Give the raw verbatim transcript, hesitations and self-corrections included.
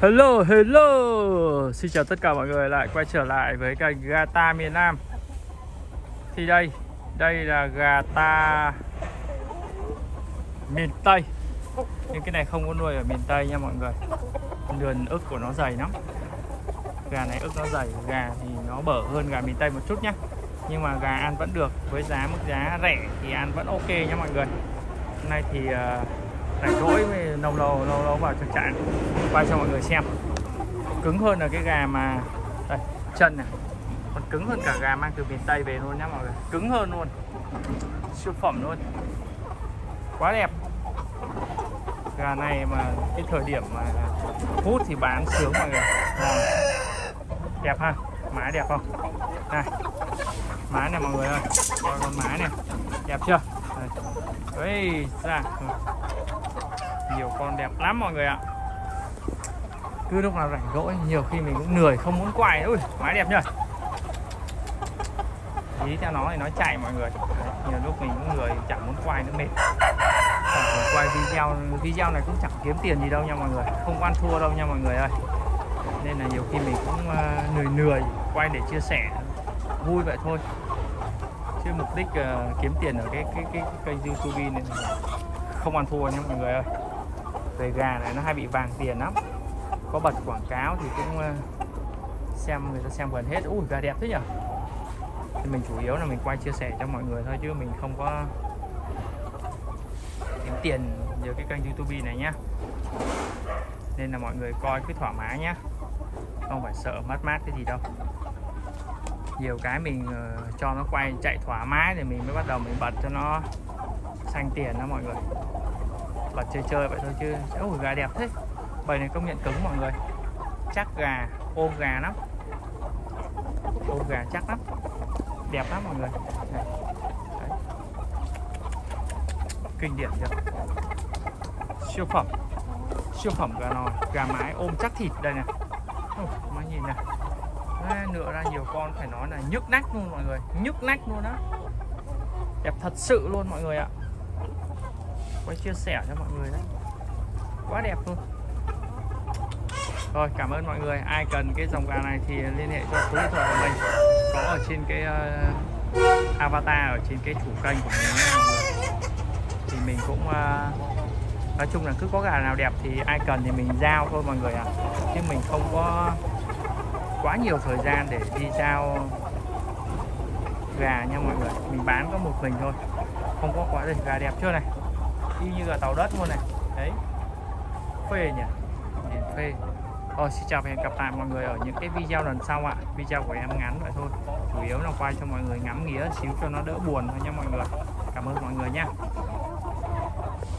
Hello, hello. Xin chào tất cả mọi người lại quay trở lại với kênh Gà Ta miền Nam. Thì đây, đây là gà ta miền Tây. Nhưng cái này không có nuôi ở miền Tây nha mọi người. Lườn ức của nó dày lắm. Gà này ức nó dày, gà thì nó bở hơn gà miền Tây một chút nhá. Nhưng mà gà ăn vẫn được, với giá mức giá rẻ thì ăn vẫn ok nha mọi người. Hôm nay thì uh, rảnh rỗi lâu lâu lâu lâu vào chuồng trại quay cho mọi người xem. Cứng hơn là cái gà mà đây, chân này còn cứng hơn cả gà mang từ miền Tây về luôn nhá mọi người, cứng hơn luôn, siêu phẩm luôn, quá đẹp. Gà này mà cái thời điểm mà hút thì bán sướng mọi người. Rồi. Đẹp ha, má đẹp không? Này, má này mọi người ơi, coi con má này đẹp chưa? Đấy, ra nhiều con đẹp lắm mọi người ạ. Cứ lúc nào rảnh rỗi nhiều khi mình cũng lười không muốn quay. Ui, má đẹp nhá. Ý theo nó thì nó chạy mọi người. Đấy, nhiều lúc mình cũng lười chẳng muốn quay nữa, mệt. Quay video video này cũng chẳng kiếm tiền gì đâu nha mọi người, không ăn thua đâu nha mọi người ơi. Nên là nhiều khi mình cũng uh, lười lười quay để chia sẻ vui vậy thôi, chứ mục đích uh, kiếm tiền ở cái cái cái, cái kênh YouTube này không ăn thua nha mọi người ơi. Về gà này nó hay bị vàng tiền lắm, có bật quảng cáo thì cũng uh, xem người ta xem gần hết. Ui, gà đẹp thế nhỉ. Thì mình chủ yếu là mình quay chia sẻ cho mọi người thôi, chứ mình không có kiếm tiền nhờ cái kênh YouTube này nhá. Nên là mọi người coi cứ thoải mái nhá, không phải sợ mất mát cái gì đâu. Nhiều cái mình uh, cho nó quay chạy thoải mái thì mình mới bắt đầu mình bật cho nó xanh tiền đó mọi người. Bật chơi chơi vậy thôi chứ. Ôi, gà đẹp thế. Bầy này công nhận cứng mọi người, chắc gà, ôm gà lắm, ôm gà chắc lắm, đẹp lắm mọi người. Đây. Đấy. Kinh điển chưa, siêu phẩm, siêu phẩm gà nòi, gà mái ôm chắc thịt đây này. Mà nhìn này, à, nựa ra nhiều con phải nói là nhức nách luôn mọi người, nhức nách luôn đó, đẹp thật sự luôn mọi người ạ. Quay chia sẻ cho mọi người đấy, quá đẹp luôn. Rồi, cảm ơn mọi người. Ai cần cái dòng gà này thì liên hệ cho số điện thoại của mình, có ở trên cái uh, avatar ở trên cái chủ kênh của mình nha mọi người. Thì mình cũng uh, nói chung là cứ có gà nào đẹp thì ai cần thì mình giao thôi mọi người ạ. À. Chứ mình không có quá nhiều thời gian để đi giao gà nha mọi người. Mình bán có một mình thôi, không có quá. Đây, gà đẹp chưa này, y như gà tàu đất luôn này. Đấy, phê nhỉ, nhìn phê. Rồi, xin chào và hẹn gặp lại mọi người ở những cái video lần sau ạ. À. Video của em ngắn vậy thôi, chủ yếu là quay cho mọi người ngắm nghía xíu cho nó đỡ buồn thôi nha mọi người. Cảm ơn mọi người nha.